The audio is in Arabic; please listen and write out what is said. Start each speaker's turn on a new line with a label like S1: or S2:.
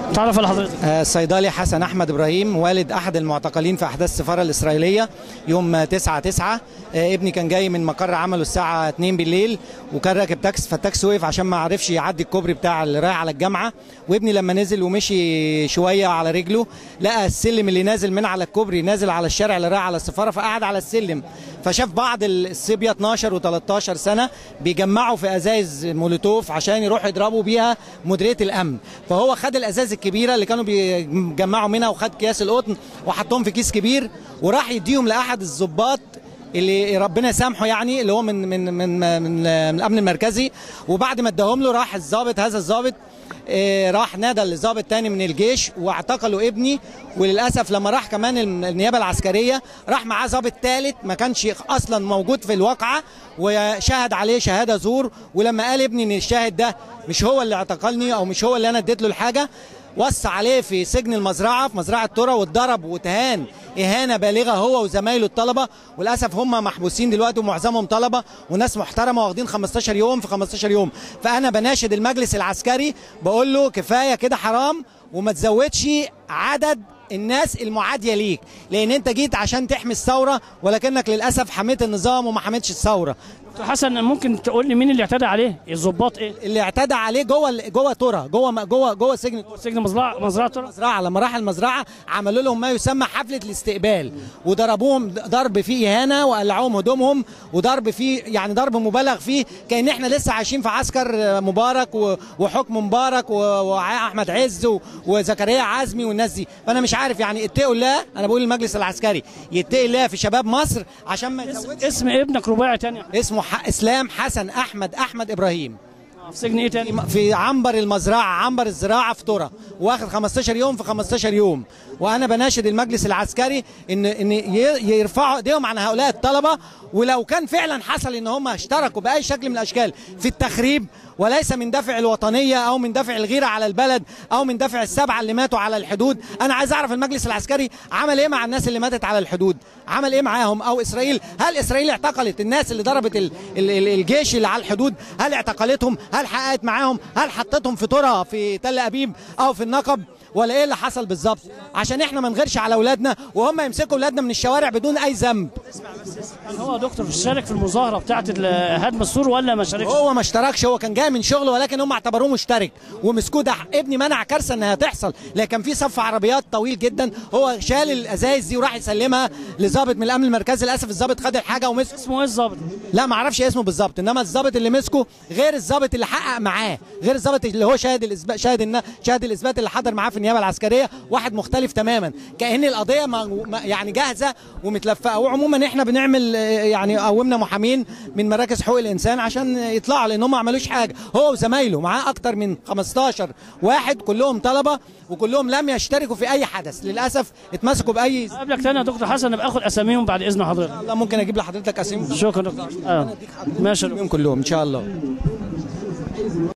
S1: تعرف على حضرتك؟
S2: الصيدلي حسن أحمد إبراهيم، والد أحد المعتقلين في أحداث السفارة الإسرائيلية يوم 9/9. ابني كان جاي من مقر عمله الساعة 2 بالليل، وكان راكب تاكس، فالتاكس وقف عشان ما عرفش يعدي الكوبري بتاع اللي رايح على الجامعة. وابني لما نزل ومشي شوية على رجله لقى السلم اللي نازل من على الكوبري نازل على الشارع اللي رايح على السفارة، فقعد على السلم. فشاف بعض الصبية 12 و13 سنة بيجمعوا في ازايز مولوتوف عشان يروحوا يضربوا بيها مديرية الامن. فهو خد الازاز الكبيرة اللي كانوا بيجمعوا منها وخد اكياس القطن وحطهم في كيس كبير وراح يديهم لاحد الضباط اللي ربنا يسامحه، يعني اللي هو من الامن المركزي. وبعد ما اداهم له راح هذا الضابط راح نادى للضابط تاني من الجيش واعتقلوا ابني. وللاسف لما راح كمان النيابه العسكريه راح معاه ضابط ثالث ما كانش اصلا موجود في الواقعه وشهد عليه شهاده زور. ولما قال ابني ان الشاهد ده مش هو اللي اعتقلني او مش هو اللي انا اديت له الحاجه، وصى عليه في سجن المزرعه في مزرعه ترى واتضرب واتهان اهانه بالغه هو وزمايله الطلبه. وللاسف هم محبوسين دلوقتي ومعظمهم طلبه وناس محترمه واخدين 15 يوم في 15 يوم. فانا بناشد المجلس العسكري بقول له كفايه كده، حرام وما تزودش عدد الناس المعاديه ليك، لان انت جيت عشان تحمي الثوره ولكنك للاسف حميت النظام وما حميتش الثوره.
S1: دكتور حسن، ممكن تقول لي مين اللي اعتدى عليه؟ الضباط ايه؟
S2: اللي اعتدى عليه جوه ترى، جوه
S1: سجن مزرعه ترى.
S2: لما راح المزرعه عملوا لهم ما يسمى حفله الاستقبال وضربوهم ضرب فيه اهانه وقلعوهم هدومهم وضرب فيه يعني ضرب مبالغ فيه، كأن احنا لسه عايشين في عسكر مبارك وحكم مبارك واحمد عز وزكريا عزمي والناس دي. فانا مش عارف يعني، اتقوا الله. انا بقول للمجلس العسكري يتقي الله في شباب مصر عشان ما يزودش.
S1: اسم ابنك رباعي تاني؟
S2: اسمه اسلام حسن احمد ابراهيم.
S1: في سجن ايه تاني؟
S2: في عنبر المزرعه، عنبر الزراعه في ترى، واخد 15 يوم في 15 يوم. وانا بناشد المجلس العسكري ان يرفعوا ايديهم عن هؤلاء الطلبه، ولو كان فعلا حصل ان هم اشتركوا باي شكل من الاشكال في التخريب وليس من دافع الوطنيه او من دافع الغيره على البلد او من دافع السبعه اللي ماتوا على الحدود. انا عايز اعرف المجلس العسكري عمل ايه مع الناس اللي ماتت على الحدود، عمل ايه معاهم؟ او اسرائيل، هل اسرائيل اعتقلت الناس اللي ضربت الجيش اللي على الحدود؟ هل اعتقلتهم؟ هل حققت معاهم؟ هل حطتهم في ترى في تل ابيب او في النقب؟ ولا ايه اللي حصل بالظبط؟ عشان احنا ما نغيرش على اولادنا وهم يمسكوا اولادنا من الشوارع بدون اي ذنب.
S1: هو دكتور شارك في المظاهره بتاعه هدم السور ولا ما شاركش؟
S2: هو ما اشتركش، هو كان جاي من شغله ولكن هم اعتبروه مشترك ومسكوه. ده ابني منع كارثه انها تحصل، لكن في صف عربيات طويل جدا هو شال الازايز دي وراح يسلمها لضابط من الامن المركزي. للاسف الضابط خد الحاجه ومسك.
S1: اسمه ايه الضابط؟
S2: لا ما اعرفش اسمه بالظبط، انما الضابط اللي مسكه غير الضابط اللي حقق معاه، غير الضابط اللي هو شاهد الاثبات اللي حضر معاه في النيابه العسكريه، واحد مختلف تماما. كأن القضيه يعني جاهزه ومتلفقه. وعموما احنا بنعمل يعني قومنا محامين من مراكز حقوق الانسان عشان يطلعوا، لان هم ما عملوش حاجه. هو وزمايله معاه اكتر من 15 واحد كلهم طلبه وكلهم لم يشتركوا في اي حدث، للاسف اتمسكوا باي.
S1: قبلك تاني يا دكتور حسن ابقى اخد اساميهم بعد اذن حضرتك.
S2: الله ممكن اجيب لحضرتك اساميهم.
S1: شكرا دكتور. ماشي
S2: كلهم ان شاء الله.